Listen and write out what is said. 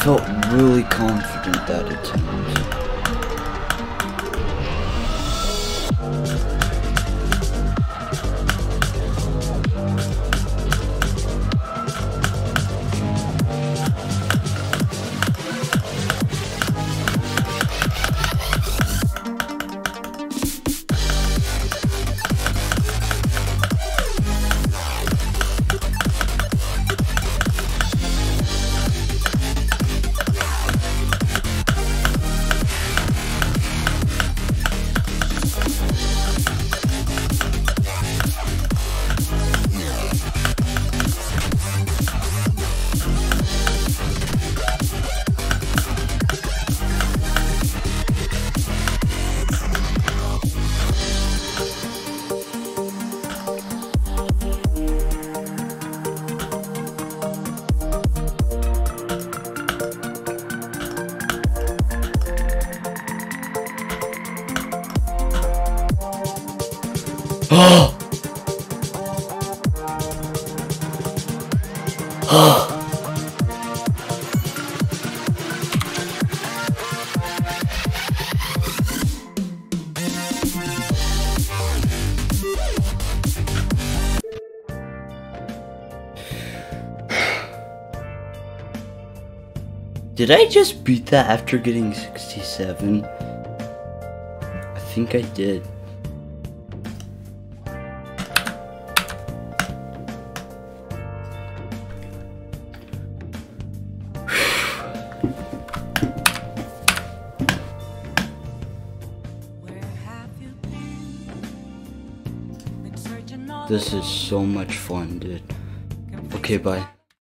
felt really confident that attempt. Did I just beat that after getting 67? I think I did. This is so much fun, dude. Okay, bye.